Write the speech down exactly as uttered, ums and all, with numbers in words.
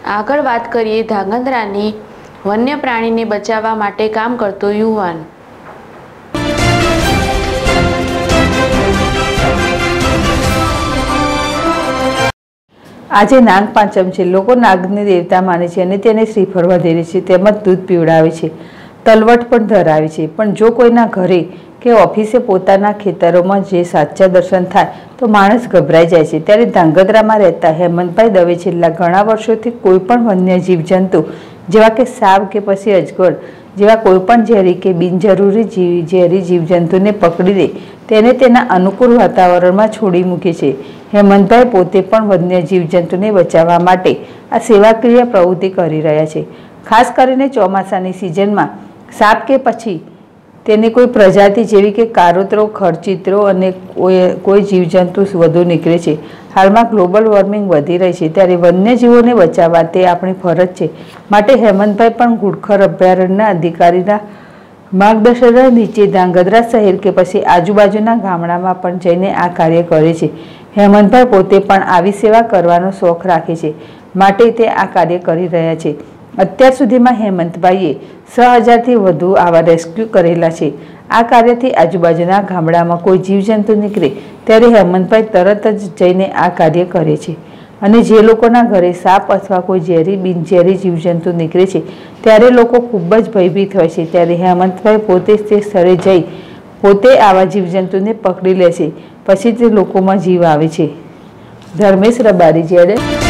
આગળ વાત કરીએ ધાંગધ્રાની વન્ય પ્રાણીને બચાવવા માટે કામ કરતો યુવાન। આજે નાગ પાંચમ છે। લોકો નાગને દેવતા માને છે અને તેને શ્રીફળ વધેરે છે, તેમજ દૂધ પીવડાવે છે, તલવટ પણ ધરાવે છે। પણ જો કોઈના ઘરે કે ઓફિસે પોતાના ખેતરોમાં જે સાચા દર્શન થાય તો માણસ ગભરાઈ જાય છે। ત્યારે ધાંગધ્રામાં રહેતા હેમંતભાઈ દવે છેલ્લા ઘણા વર્ષોથી કોઈ પણ વન્ય જીવજંતુ જેવા કે સાપ કે પછી અજગર જેવા કોઈ પણ ઝેરી કે બિનજરૂરી જીવ ઝેરી જીવજંતુને પકડી દે તેને તેના અનુકૂળ વાતાવરણમાં છોડી મૂકે છે। હેમંતભાઈ પોતે પણ વન્ય જીવજંતુને બચાવવા માટે આ સેવાકીય પ્રવૃત્તિ કરી રહ્યા છે। ખાસ કરીને ચોમાસાની સિઝનમાં સાપ કે પછી તેની કોઈ પ્રજાતિ જેવી કે કારોતરો, ખરચિત્રો અને કોઈ કોઈ જીવજંતુ વધુ નીકળે છે। હાલમાં ગ્લોબલ વોર્મિંગ વધી રહી છે, ત્યારે વન્યજીવોને બચાવવા તે આપણી ફરજ છે। માટે હેમંતભાઈ પણ ઘુડખર અભયારણ્યના અધિકારીના માર્ગદર્શન નીચે ધાંગધ્રા શહેર કે પછી આજુબાજુના ગામડામાં પણ જઈને આ કાર્ય કરે છે। હેમંતભાઈ પોતે પણ આવી સેવા કરવાનો શોખ રાખે છે, માટે તે આ કાર્ય કરી રહ્યા છે। અત્યાર સુધીમાં હેમંતભાઈએ છ હજારથી વધુ આવા રેસ્ક્યુ કરેલા છે। આ કાર્યથી આજુબાજુના ગામડામાં કોઈ જીવજંતુ નીકળે ત્યારે હેમંતભાઈ તરત જ જઈને આ કાર્ય કરે છે અને જે લોકોના ઘરે સાપ અથવા કોઈ ઝેરી બિનઝેરી જીવજંતુ નીકળે છે ત્યારે લોકો ખૂબ જ ભયભીત હોય છે। ત્યારે હેમંતભાઈ પોતે તે સ્થળે જઈ પોતે આવા જીવજંતુને પકડી લે છે, પછી તે લોકોમાં જીવ આવે છે। ધર્મેશ રબારી, જેડે।